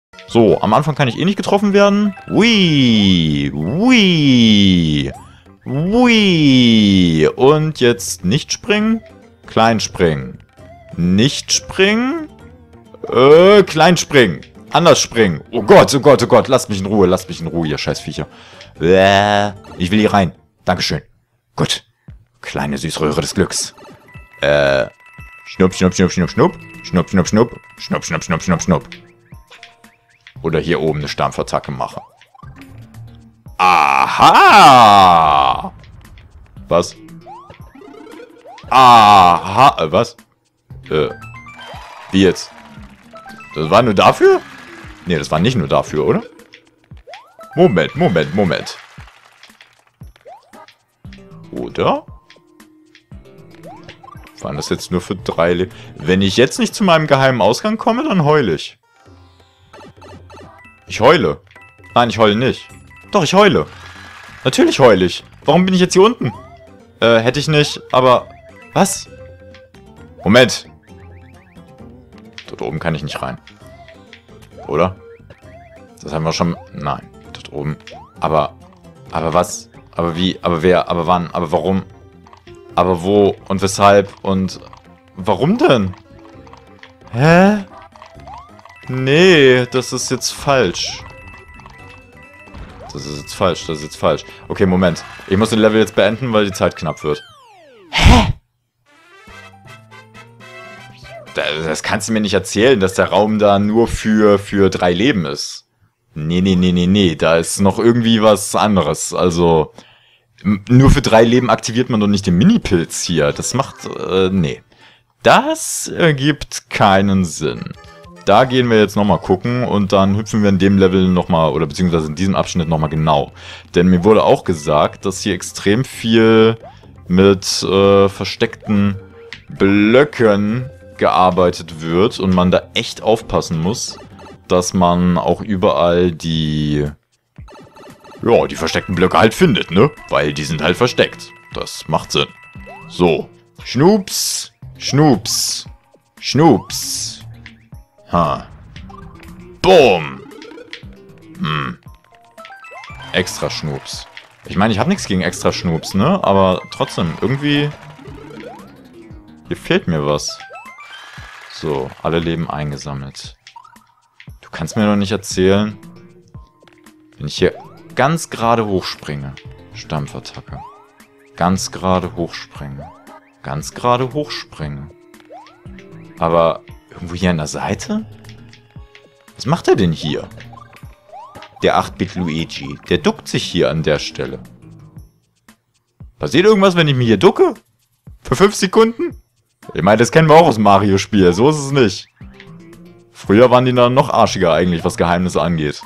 So, am Anfang kann ich eh nicht getroffen werden. Ui, ui, ui. Und jetzt nicht springen. Klein springen. Nicht springen. Klein springen. Anders springen. Oh Gott, oh Gott, oh Gott. Lasst mich in Ruhe, ihr Scheißviecher. Ich will hier rein. Dankeschön. Gut. Kleine Süßröhre des Glücks. Schnupp, schnupp, schnupp, schnupp, schnupp. Schnupp, schnupp, schnupp. Schnupp, schnupp, schnupp, schnupp, schnupp. Oder hier oben eine Stampfattacke machen. Aha! Was? Aha! Was? Wie jetzt? Das war nur dafür? Ne, das war nicht nur dafür, oder? Moment, Moment, Moment. Oder? Waren das jetzt nur für 3 Leben? Wenn ich jetzt nicht zu meinem geheimen Ausgang komme, dann heule ich. Ich heule. Nein, ich heule nicht. Doch, ich heule. Natürlich heule ich. Warum bin ich jetzt hier unten? Hätte ich nicht, aber... Was? Moment. Dort oben kann ich nicht rein. Oder? Das haben wir schon... Nein. Dort oben. Aber was? Aber wie? Aber wer? Aber wann? Aber warum? Aber wo? Und weshalb? Und... Warum denn? Hä? Nee, das ist jetzt falsch. Das ist jetzt falsch, das ist jetzt falsch. Okay, Moment. Ich muss den Level jetzt beenden, weil die Zeit knapp wird. Hä? Das kannst du mir nicht erzählen, dass der Raum da nur für 3 Leben ist. Nee, nee, nee, nee, nee. Da ist noch irgendwie was anderes. Also, nur für 3 Leben aktiviert man doch nicht den Mini-Pilz hier. Das macht, nee. Das ergibt keinen Sinn. Da gehen wir jetzt nochmal gucken und dann hüpfen wir in dem Level nochmal, oder beziehungsweise in diesem Abschnitt nochmal genau. Denn mir wurde auch gesagt, dass hier extrem viel mit versteckten Blöcken gearbeitet wird und man da echt aufpassen muss, dass man auch überall die versteckten Blöcke halt findet, ne? Weil die sind halt versteckt. Das macht Sinn. So. Schnups. Schnups. Schnups. Ha. Boom. Extra Schnups. Ich meine, ich habe nichts gegen extra Schnups, ne? Aber trotzdem, irgendwie... Hier fehlt mir was. So, alle Leben eingesammelt. Du kannst mir doch nicht erzählen, wenn ich hier ganz gerade hochspringe. Stampfattacke. Ganz gerade hochspringe. Ganz gerade hochspringe. Aber... Irgendwo hier an der Seite? Was macht er denn hier? Der 8-Bit Luigi. Der duckt sich hier an der Stelle. Passiert irgendwas, wenn ich mich hier ducke? Für 5 Sekunden? Ich meine, das kennen wir auch aus dem Mario-Spiel. So ist es nicht. Früher waren die dann noch arschiger eigentlich, was Geheimnisse angeht.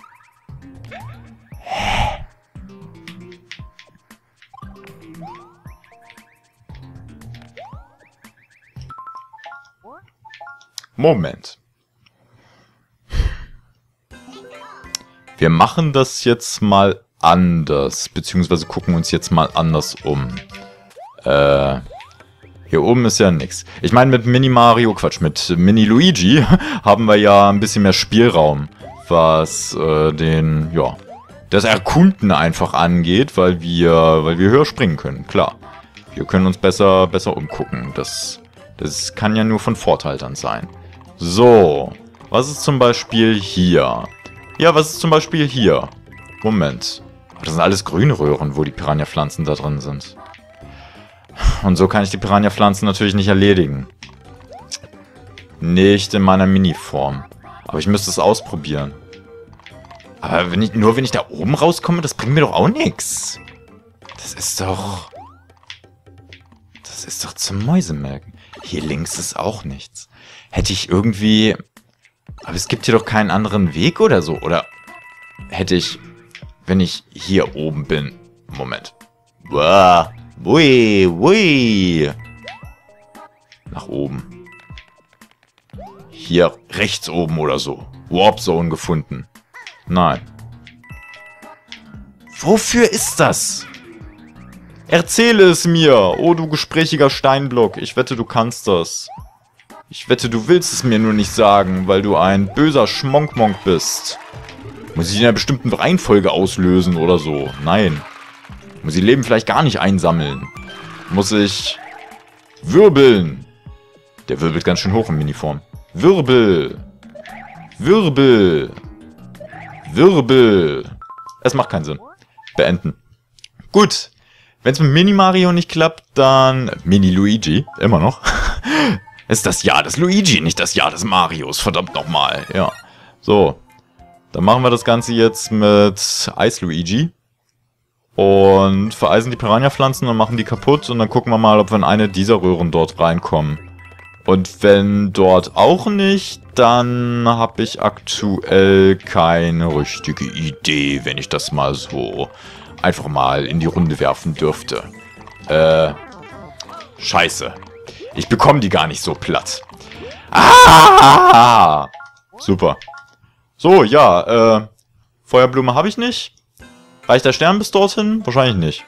Hä? Moment. Wir machen das jetzt mal anders, beziehungsweise gucken uns jetzt mal anders um. Hier oben ist ja nichts. Ich meine, mit Mini Mario, Quatsch, mit Mini Luigi haben wir ja ein bisschen mehr Spielraum, was das Erkunden einfach angeht, weil wir höher springen können, klar. Wir können uns besser umgucken. Das kann ja nur von Vorteil dann sein. So, was ist zum Beispiel hier? Ja, was ist zum Beispiel hier? Moment. Das sind alles grüne Röhren, wo die Piranha-Pflanzen da drin sind. Und so kann ich die Piranha-Pflanzen natürlich nicht erledigen. Nicht in meiner Mini-Form. Aber ich müsste es ausprobieren. Aber nur wenn ich da oben rauskomme, das bringt mir doch auch nichts. Das ist doch zum Mäusemelken. Hier links ist auch nichts. Hätte ich irgendwie... Aber es gibt hier doch keinen anderen Weg oder so. Oder hätte ich... Wenn ich hier oben bin... Moment. Wow. Ui, ui. Nach oben. Hier rechts oben oder so. Warp Zone gefunden. Nein. Wofür ist das? Erzähle es mir. Oh, du gesprächiger Steinblock. Ich wette, du kannst das. Ich wette, du willst es mir nur nicht sagen, weil du ein böser Schmonkmonk bist. Muss ich in einer bestimmten Reihenfolge auslösen oder so? Nein. Muss ich Leben vielleicht gar nicht einsammeln? Muss ich wirbeln? Der wirbelt ganz schön hoch im Miniform. Wirbel. Wirbel. Wirbel. Es macht keinen Sinn. Beenden. Gut. Wenn es mit Mini-Mario nicht klappt, dann Mini-Luigi. Immer noch. Es ist das Jahr des Luigi, nicht das Jahr des Marios. Verdammt nochmal. Ja. So. Dann machen wir das Ganze jetzt mit Eis-Luigi. Und vereisen die Piranha-Pflanzen und machen die kaputt. Und dann gucken wir mal, ob wir in eine dieser Röhren dort reinkommen. Und wenn dort auch nicht, dann habe ich aktuell keine richtige Idee, wenn ich das mal so einfach mal in die Runde werfen dürfte. Scheiße. Ich bekomme die gar nicht so platt. Ah! Super. So, ja, Feuerblume habe ich nicht. Reicht der Stern bis dorthin? Wahrscheinlich nicht.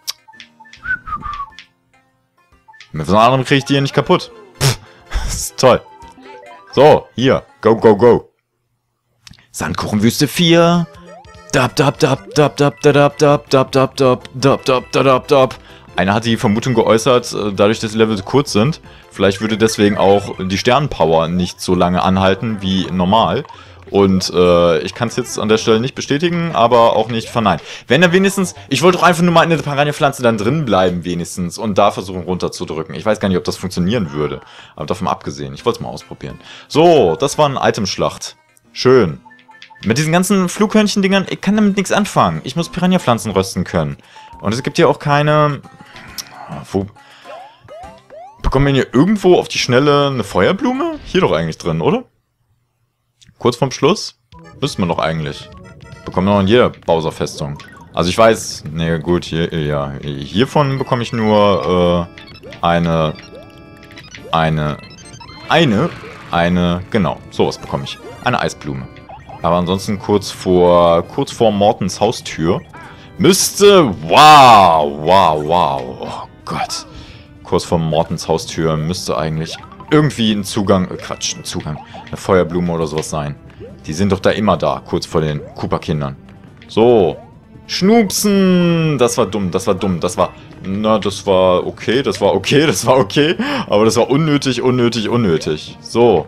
Mit was anderem kriege ich die hier nicht kaputt. Pff, das ist toll. So, hier. Go, go, go. Sandkuchenwüste 4. Dab, dab, dab, dab, dab, dab, dab, dab, dab, dab, dab, dab, dab, dab. Einer hat die Vermutung geäußert, dadurch, dass die Level kurz sind, vielleicht würde deswegen auch die Sternenpower nicht so lange anhalten wie normal. Und ich kann es jetzt an der Stelle nicht bestätigen, aber auch nicht verneinen. Wenn er wenigstens, ich wollte doch einfach nur mal in der Piranha-Pflanze dann drin bleiben wenigstens und da versuchen runterzudrücken. Ich weiß gar nicht, ob das funktionieren würde, aber davon abgesehen, ich wollte es mal ausprobieren. So, das war eine Itemschlacht. Schön. Mit diesen ganzen Flughörnchen-Dingern, ich kann damit nichts anfangen. Ich muss Piranha-Pflanzen rösten können. Und es gibt hier auch keine... Wo... Bekommen wir hier irgendwo auf die Schnelle eine Feuerblume? Hier doch eigentlich drin, oder? Kurz vorm Schluss? Müssten wir doch eigentlich. Bekommen wir noch in jeder Bowser-Festung. Also ich weiß... Ne, gut, hier... Ja, hiervon bekomme ich nur... Eine... Genau, sowas bekomme ich. Eine Eisblume. Aber ansonsten kurz vor Mortens Haustür müsste... Wow, wow, wow. Oh Gott. Kurz vor Mortens Haustür müsste eigentlich irgendwie ein Zugang... Quatsch, ein Zugang. Eine Feuerblume oder sowas sein. Die sind doch da immer da, kurz vor den Koopa-Kindern. So. Schnupsen! Das war dumm, das war dumm, das war... Na, das war okay, das war okay, das war okay. Aber das war unnötig, unnötig, unnötig. So.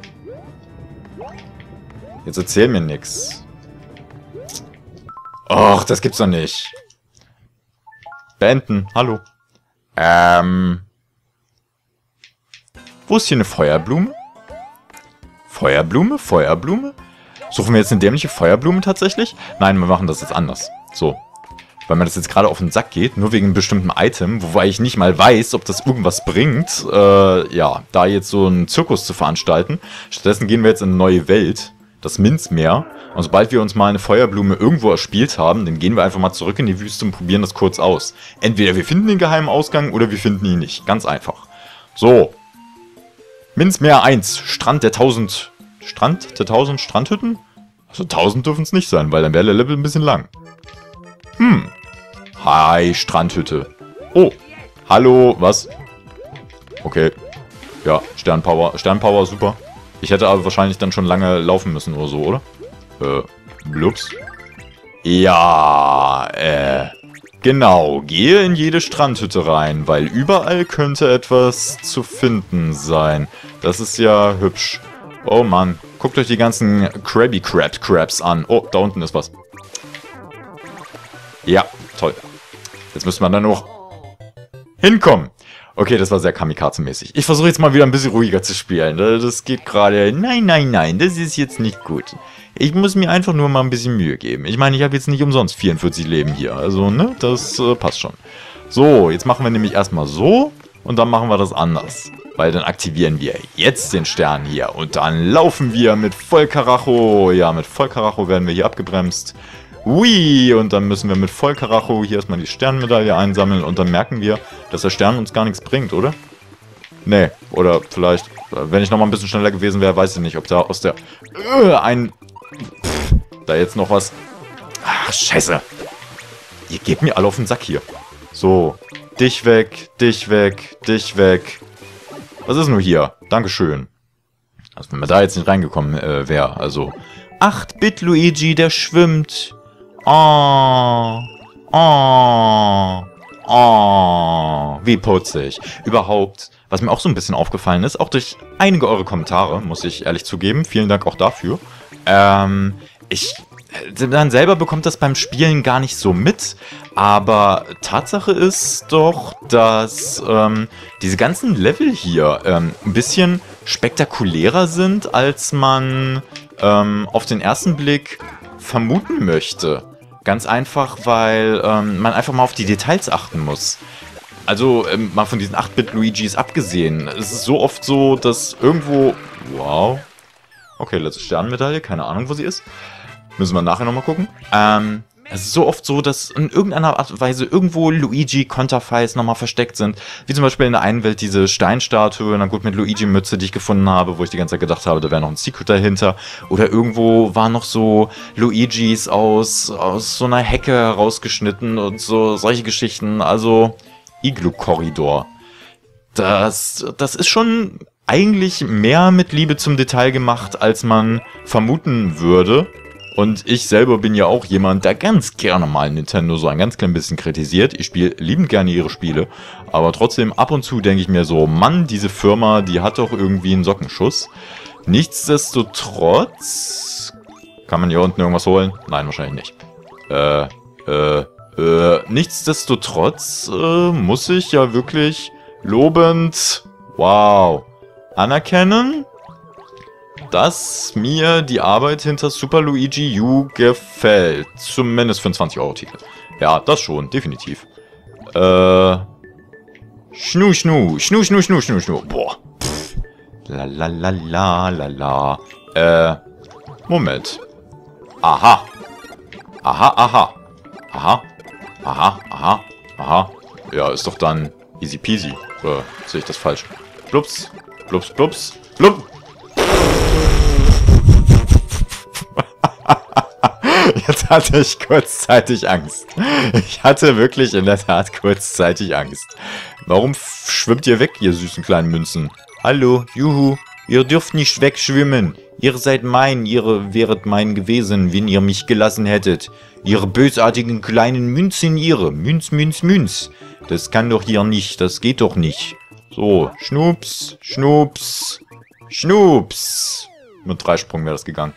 Jetzt erzähl mir nix. Och, das gibt's doch nicht. Beenden, hallo. Wo ist hier eine Feuerblume? Feuerblume? Feuerblume? Suchen wir jetzt eine dämliche Feuerblume tatsächlich? Nein, wir machen das jetzt anders. So. Weil mir das jetzt gerade auf den Sack geht, nur wegen einem bestimmten Item, wobei ich nicht mal weiß, ob das irgendwas bringt, ja, da jetzt so einen Zirkus zu veranstalten. Stattdessen gehen wir jetzt in eine neue Welt. Das Minzmeer. Und sobald wir uns mal eine Feuerblume irgendwo erspielt haben, dann gehen wir einfach mal zurück in die Wüste und probieren das kurz aus. Entweder wir finden den geheimen Ausgang oder wir finden ihn nicht. Ganz einfach. So. Minzmeer 1. Strand der 1000... Strand der 1000 Strandhütten? Also 1000 dürfen es nicht sein, weil dann wäre der Level ein bisschen lang. Hi, Strandhütte. Oh. Hallo, was? Okay. Ja, Sternpower. Sternpower, super. Ich hätte aber wahrscheinlich dann schon lange laufen müssen oder so, oder? Blups. Ja, genau. Gehe in jede Strandhütte rein, weil überall könnte etwas zu finden sein. Das ist ja hübsch. Oh Mann. Guckt euch die ganzen Krabby Crabs an. Oh, da unten ist was. Ja, toll. Jetzt müsste man da noch hinkommen. Okay, das war sehr Kamikaze-mäßig. Ich versuche jetzt mal wieder ein bisschen ruhiger zu spielen. Das geht gerade... Nein, nein, nein, das ist jetzt nicht gut. Ich muss mir einfach nur mal ein bisschen Mühe geben. Ich meine, ich habe jetzt nicht umsonst 44 Leben hier. Also, ne, das passt schon. So, jetzt machen wir nämlich erstmal so und dann machen wir das anders. Weil dann aktivieren wir jetzt den Stern hier und dann laufen wir mit Vollkaracho. Ja, mit Vollkaracho werden wir hier abgebremst. Ui, und dann müssen wir mit Vollkaracho hier erstmal die Sternmedaille einsammeln und dann merken wir, dass der Stern uns gar nichts bringt, oder? Nee, oder vielleicht, wenn ich nochmal ein bisschen schneller gewesen wäre, weiß ich nicht, ob da aus der... da jetzt noch was... Ach, scheiße. Ihr gebt mir alle auf den Sack hier. So, dich weg, dich weg, dich weg. Was ist nur hier? Dankeschön. Also wenn man da jetzt nicht reingekommen wäre, also 8-Bit Luigi, der schwimmt. Oh, oh, oh, wie putzig. Überhaupt, was mir auch so ein bisschen aufgefallen ist, auch durch einige eure Kommentare, muss ich ehrlich zugeben, vielen Dank auch dafür. Man selber bekommt das beim Spielen gar nicht so mit, aber Tatsache ist doch, dass diese ganzen Level hier ein bisschen spektakulärer sind, als man auf den ersten Blick vermuten möchte. Ganz einfach, weil man einfach mal auf die Details achten muss. Also, mal von diesen 8-Bit-Luigis abgesehen, es ist so oft so, dass irgendwo... Wow. Okay, letzte Sternenmedaille, keine Ahnung, wo sie ist. Müssen wir nachher nochmal gucken. Es ist so oft so, dass in irgendeiner Art und Weise irgendwo Luigi-Konterfeis nochmal versteckt sind. Wie zum Beispiel in der einen Welt diese Steinstatue, na gut, mit Luigi-Mütze, die ich gefunden habe, wo ich die ganze Zeit gedacht habe, da wäre noch ein Secret dahinter. Oder irgendwo waren noch so Luigis aus so einer Hecke herausgeschnitten und so solche Geschichten. Also, Igloo-Korridor. Das ist schon eigentlich mehr mit Liebe zum Detail gemacht, als man vermuten würde. Und ich selber bin ja auch jemand, der ganz gerne mal Nintendo so ein ganz klein bisschen kritisiert. Ich spiele liebend gerne ihre Spiele, aber trotzdem ab und zu denke ich mir so, Mann, diese Firma, die hat doch irgendwie einen Sockenschuss. Nichtsdestotrotz... Kann man hier unten irgendwas holen? Nein, wahrscheinlich nicht. Nichtsdestotrotz muss ich ja wirklich lobend, wow, anerkennen, dass mir die Arbeit hinter Super Luigi U gefällt. Zumindest für einen 20-Euro-Titel. Ja, das schon, definitiv. Schnu, schnu, schnu, schnu, schnu, schnu, schnu. Boah. La la la la la la. Moment. Aha. Aha, aha. Aha. Aha, aha, aha. Ja, ist doch dann easy peasy. Oder sehe ich das falsch? Blups, blups, blups, blub. Jetzt hatte ich kurzzeitig Angst. Ich hatte wirklich in der Tat kurzzeitig Angst. Warum schwimmt ihr weg, ihr süßen kleinen Münzen? Hallo, juhu, ihr dürft nicht wegschwimmen. Ihr seid mein, ihr wäret mein gewesen, wenn ihr mich gelassen hättet. Ihre bösartigen kleinen Münzen, ihre. Münz, Münz, Münz. Das kann doch hier nicht, das geht doch nicht. So, Schnups, Schnups, Schnups. Mit 3 Sprüngen wäre das gegangen.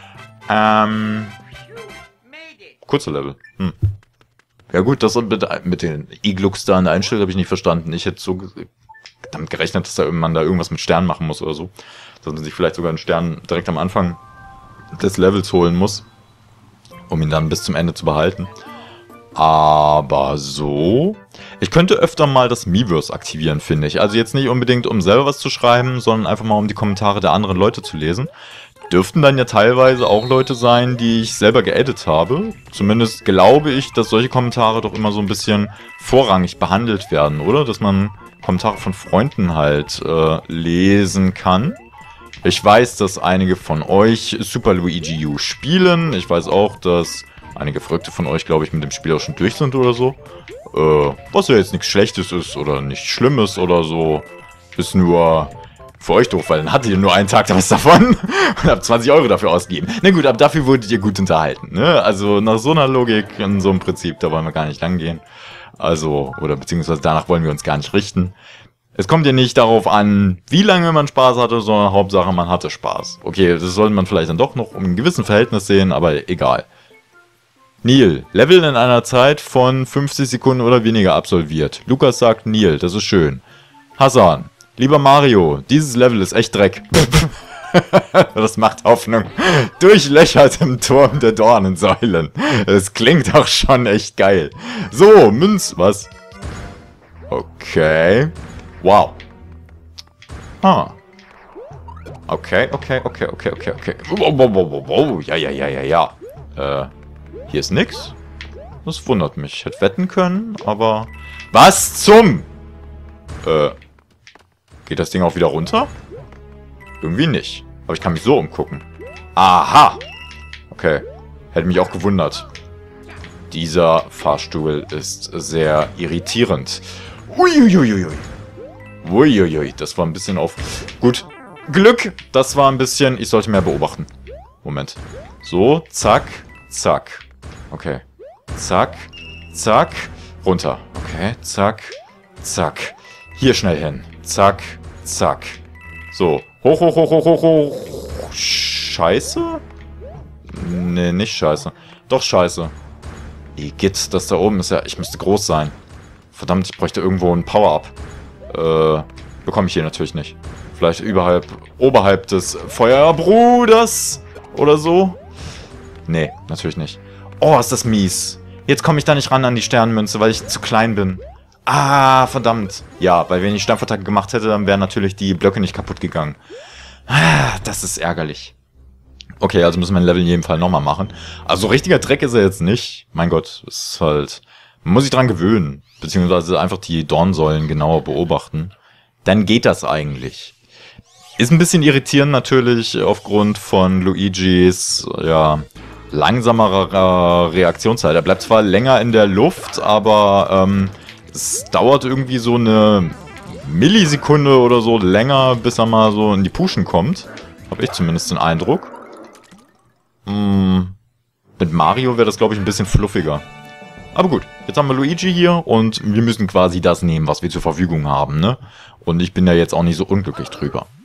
Kurzer Level. Ja gut, das mit den Igloos da an der Einstellung habe ich nicht verstanden. Ich hätte so damit gerechnet, dass man da irgendwas mit Sternen machen muss oder so. Dass man sich vielleicht sogar einen Stern direkt am Anfang des Levels holen muss, um ihn dann bis zum Ende zu behalten. Aber so... Ich könnte öfter mal das Miiverse aktivieren, finde ich. Also jetzt nicht unbedingt, um selber was zu schreiben, sondern einfach mal, um die Kommentare der anderen Leute zu lesen. Dürften dann ja teilweise auch Leute sein, die ich selber geedit habe. Zumindest glaube ich, dass solche Kommentare doch immer so ein bisschen vorrangig behandelt werden, oder? Dass man Kommentare von Freunden halt lesen kann. Ich weiß, dass einige von euch Super Luigi U spielen. Ich weiß auch, dass einige Verrückte von euch, glaube ich, mit dem Spiel auch schon durch sind oder so. Was ja jetzt nichts Schlechtes ist oder nichts Schlimmes oder so. Ist nur für euch doof, weil dann hattet ihr nur einen Tag was davon und habt 20 Euro dafür ausgegeben. Na gut, aber dafür wurdet ihr gut unterhalten, ne? Also nach so einer Logik, in so einem Prinzip, da wollen wir gar nicht lang gehen. Also, oder beziehungsweise danach wollen wir uns gar nicht richten. Es kommt ja nicht darauf an, wie lange man Spaß hatte, sondern Hauptsache, man hatte Spaß. Okay, das sollte man vielleicht dann doch noch um ein gewissen Verhältnis sehen, aber egal. Neil, Level in einer Zeit von 50 Sekunden oder weniger absolviert. Lukas sagt Neil, das ist schön. Hassan, lieber Mario, dieses Level ist echt Dreck. Das macht Hoffnung. Durchlöchert im Turm der Dornensäulen. Das klingt auch schon echt geil. So, Was? Okay. Wow. Ah. Okay. Wow. Ja. Hier ist nix. Das wundert mich. Ich hätte wetten können, aber... Was zum... Geht das Ding auch wieder runter? Irgendwie nicht. Aber ich kann mich so umgucken. Aha! Okay. Hätte mich auch gewundert. Dieser Fahrstuhl ist sehr irritierend. Uiuiuiui. Uiuiui. Das war ein bisschen auf... Gut. Glück! Das war ein bisschen... Ich sollte mehr beobachten. Moment. So, zack, zack. Okay. Zack, zack. Runter. Okay, zack, zack. Hier schnell hin. Zack, zack. So. Hoch, hoch, hoch, hoch, hoch, hoch. Scheiße? Nee, nicht scheiße. Doch scheiße. Igitt, das da oben ist ja... Ich müsste groß sein. Verdammt, ich bräuchte irgendwo ein Power-Up. Bekomme ich hier natürlich nicht. Vielleicht oberhalb des Feuerbruders oder so. Nee, natürlich nicht. Oh, ist das mies. Jetzt komme ich da nicht ran an die Sternmünze, weil ich zu klein bin. Ah, verdammt. Ja, weil wenn ich Sternvorteile gemacht hätte, dann wären natürlich die Blöcke nicht kaputt gegangen. Ah, das ist ärgerlich. Okay, also müssen wir ein Level in jedem Fall nochmal machen. Also richtiger Dreck ist er jetzt nicht. Mein Gott, ist halt... Man muss sich dran gewöhnen. Beziehungsweise einfach die Dornsäulen genauer beobachten. Dann geht das eigentlich. Ist ein bisschen irritierend natürlich aufgrund von Luigis, ja, langsamerer Reaktionszeit. Er bleibt zwar länger in der Luft, aber es dauert irgendwie so eine Millisekunde oder so länger, bis er mal so in die Puschen kommt. Habe ich zumindest den Eindruck. Mit Mario wäre das, glaube ich, ein bisschen fluffiger. Aber gut, jetzt haben wir Luigi hier und wir müssen quasi das nehmen, was wir zur Verfügung haben, ne? Und ich bin da jetzt auch nicht so unglücklich drüber.